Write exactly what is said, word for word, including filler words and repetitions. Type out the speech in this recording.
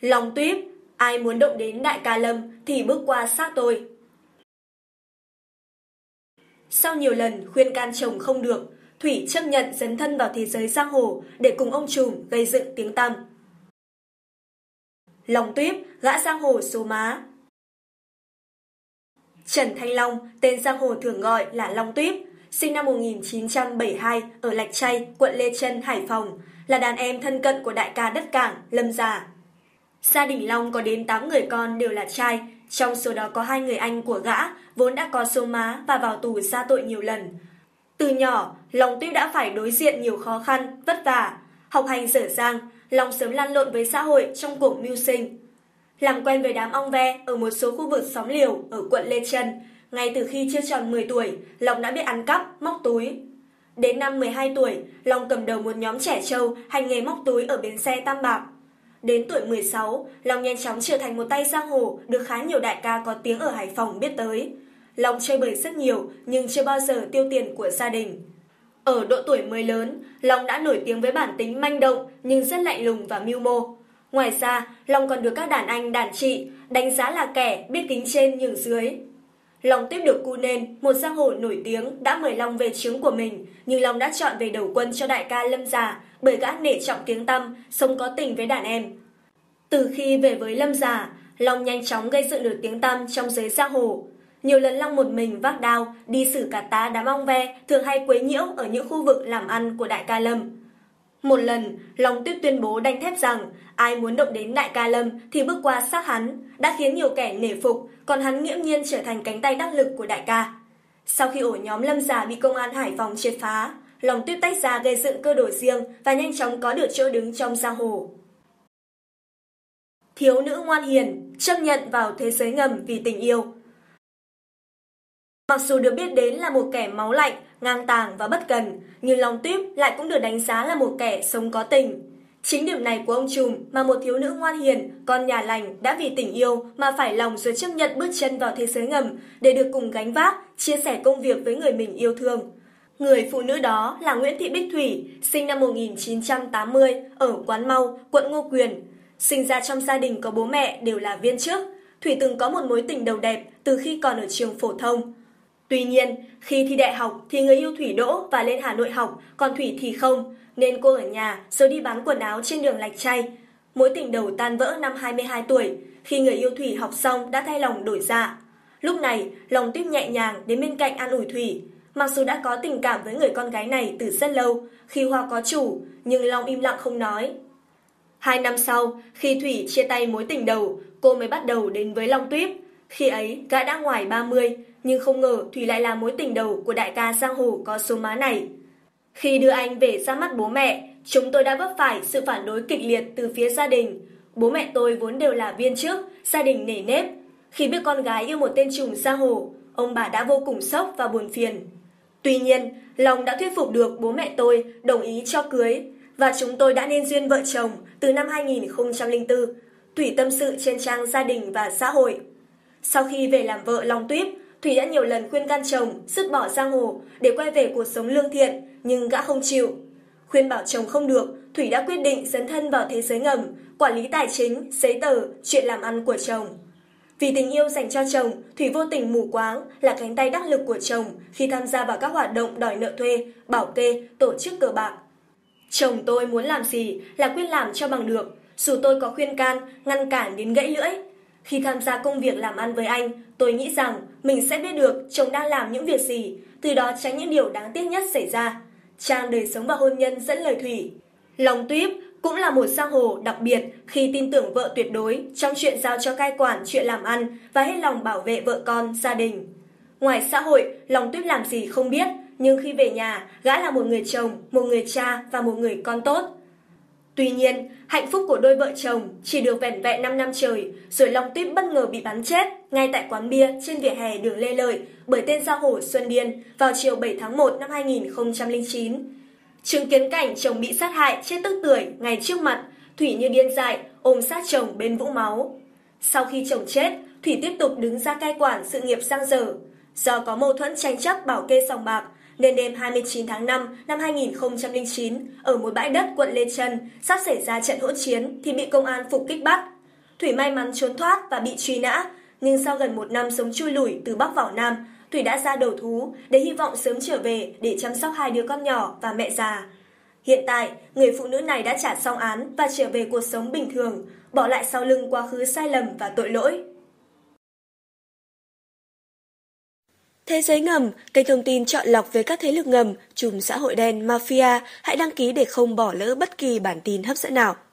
Long Tuyết, ai muốn động đến đại ca Lâm thì bước qua xác tôi. Sau nhiều lần khuyên can chồng không được, Thủy chấp nhận dấn thân vào thế giới giang hồ để cùng ông trùm gây dựng tiếng tăm. Long Tuyết, gã giang hồ số má. Trần Thanh Long, tên giang hồ thường gọi là Long Tuyết, sinh năm một nghìn chín trăm bảy mươi hai ở Lạch Tray, quận Lê Chân, Hải Phòng, là đàn em thân cận của đại ca đất cảng Lâm Già. Gia đình Long có đến tám người con đều là trai, trong số đó có hai người anh của gã vốn đã có số má và vào tù ra tội nhiều lần. Từ nhỏ, Long Tuyết đã phải đối diện nhiều khó khăn, vất vả. Học hành dở dang, Long sớm lăn lộn với xã hội trong cuộc mưu sinh. Làm quen với đám ong ve ở một số khu vực xóm liều ở quận Lê Chân, ngay từ khi chưa tròn mười tuổi, Long đã biết ăn cắp, móc túi. Đến năm mười hai tuổi, Long cầm đầu một nhóm trẻ trâu hành nghề móc túi ở bến xe Tam Bạc. Đến tuổi mười sáu, Long nhanh chóng trở thành một tay giang hồ được khá nhiều đại ca có tiếng ở Hải Phòng biết tới. Long chơi bời rất nhiều nhưng chưa bao giờ tiêu tiền của gia đình. Ở độ tuổi mới lớn, Long đã nổi tiếng với bản tính manh động nhưng rất lạnh lùng và mưu mô. Ngoài ra, Long còn được các đàn anh đàn chị đánh giá là kẻ biết kính trên nhường dưới. Long Tuyết được cu nên một giang hồ nổi tiếng đã mời Long về trướng của mình, nhưng Long đã chọn về đầu quân cho đại ca Lâm Già bởi gã nể trọng tiếng tăm, sống có tình với đàn em. Từ khi về với Lâm Già, Long nhanh chóng gây dựng được tiếng tăm trong giới giang hồ. Nhiều lần Long một mình vác đao đi xử cả tá đám ong ve thường hay quấy nhiễu ở những khu vực làm ăn của đại ca Lâm. Một lần, Long Tuyết tuyên bố đanh thép rằng ai muốn động đến đại ca Lâm thì bước qua xác hắn, đã khiến nhiều kẻ nể phục, còn hắn nghiễm nhiên trở thành cánh tay đắc lực của đại ca. Sau khi ổ nhóm Lâm Già bị công an Hải Phòng triệt phá, Long Tuyết tách ra gây dựng cơ đồ riêng và nhanh chóng có được chỗ đứng trong giang hồ. Thiếu nữ ngoan hiền, chấp nhận vào thế giới ngầm vì tình yêu. Mặc dù được biết đến là một kẻ máu lạnh, ngang tàng và bất cần, nhưng Long Tuyết lại cũng được đánh giá là một kẻ sống có tình. Chính điểm này của ông trùm mà một thiếu nữ ngoan hiền, con nhà lành đã vì tình yêu mà phải lòng rồi chấp nhận bước chân vào thế giới ngầm để được cùng gánh vác, chia sẻ công việc với người mình yêu thương. Người phụ nữ đó là Nguyễn Thị Bích Thủy, sinh năm một nghìn chín trăm tám mươi ở Quán Mau, quận Ngô Quyền. Sinh ra trong gia đình có bố mẹ đều là viên chức, Thủy từng có một mối tình đầu đẹp từ khi còn ở trường phổ thông. Tuy nhiên, khi thi đại học thì người yêu Thủy đỗ và lên Hà Nội học, còn Thủy thì không, nên cô ở nhà rồi đi bán quần áo trên đường Lạch Tray. Mối tình đầu tan vỡ năm hai mươi hai tuổi, khi người yêu Thủy học xong đã thay lòng đổi dạ. Lúc này, Long Tuyết nhẹ nhàng đến bên cạnh an ủi Thủy. Mặc dù đã có tình cảm với người con gái này từ rất lâu, khi hoa có chủ, nhưng Long im lặng không nói. Hai năm sau, khi Thủy chia tay mối tình đầu, cô mới bắt đầu đến với Long Tuyết. Khi ấy, gã đã ngoài ba mươi, nhưng không ngờ Thủy lại là mối tình đầu của đại ca giang hồ có số má này. Khi đưa anh về ra mắt bố mẹ, chúng tôi đã vấp phải sự phản đối kịch liệt từ phía gia đình. Bố mẹ tôi vốn đều là viên chức, gia đình nể nếp. Khi biết con gái yêu một tên trùm giang hồ, ông bà đã vô cùng sốc và buồn phiền. Tuy nhiên, Long đã thuyết phục được bố mẹ tôi đồng ý cho cưới, và chúng tôi đã nên duyên vợ chồng từ năm hai nghìn không trăm lẻ bốn. Thủy tâm sự trên trang Gia đình và Xã hội. Sau khi về làm vợ Long Tuyết, Thủy đã nhiều lần khuyên can chồng dứt bỏ giang hồ để quay về cuộc sống lương thiện, nhưng gã không chịu. Khuyên bảo chồng không được, Thủy đã quyết định dấn thân vào thế giới ngầm, quản lý tài chính, giấy tờ, chuyện làm ăn của chồng. Vì tình yêu dành cho chồng, Thủy vô tình mù quáng là cánh tay đắc lực của chồng khi tham gia vào các hoạt động đòi nợ thuê, bảo kê, tổ chức cờ bạc. Chồng tôi muốn làm gì là quyết làm cho bằng được, dù tôi có khuyên can, ngăn cản đến gãy lưỡi. Khi tham gia công việc làm ăn với anh, tôi nghĩ rằng mình sẽ biết được chồng đang làm những việc gì, từ đó tránh những điều đáng tiếc nhất xảy ra. Trang Đời Sống và Hôn Nhân dẫn lời Thủy. Long Tuyết cũng là một giang hồ đặc biệt khi tin tưởng vợ tuyệt đối trong chuyện giao cho cai quản chuyện làm ăn và hết lòng bảo vệ vợ con, gia đình. Ngoài xã hội, Long Tuyết làm gì không biết, nhưng khi về nhà, gã là một người chồng, một người cha và một người con tốt. Tuy nhiên, hạnh phúc của đôi vợ chồng chỉ được vẻn vẹn năm năm trời, rồi Long Tuyết bất ngờ bị bắn chết ngay tại quán bia trên vỉa hè đường Lê Lợi bởi tên giang hồ Xuân Điên vào chiều bảy tháng một năm hai nghìn không trăm lẻ chín. Chứng kiến cảnh chồng bị sát hại chết tức tưởi ngay trước mặt, Thủy như điên dại ôm sát chồng bên vũng máu. Sau khi chồng chết, Thủy tiếp tục đứng ra cai quản sự nghiệp giang dở. Do có mâu thuẫn tranh chấp bảo kê sòng bạc, nên đêm hai mươi chín tháng năm năm hai nghìn không trăm lẻ chín, ở một bãi đất quận Lê Chân, sắp xảy ra trận hỗn chiến thì bị công an phục kích bắt. Thủy may mắn trốn thoát và bị truy nã, nhưng sau gần một năm sống chui lủi từ Bắc vào Nam, Thủy đã ra đầu thú để hy vọng sớm trở về để chăm sóc hai đứa con nhỏ và mẹ già. Hiện tại, người phụ nữ này đã trả xong án và trở về cuộc sống bình thường, bỏ lại sau lưng quá khứ sai lầm và tội lỗi. Thế giới ngầm, kênh thông tin chọn lọc về các thế lực ngầm, trùm xã hội đen, mafia, hãy đăng ký để không bỏ lỡ bất kỳ bản tin hấp dẫn nào.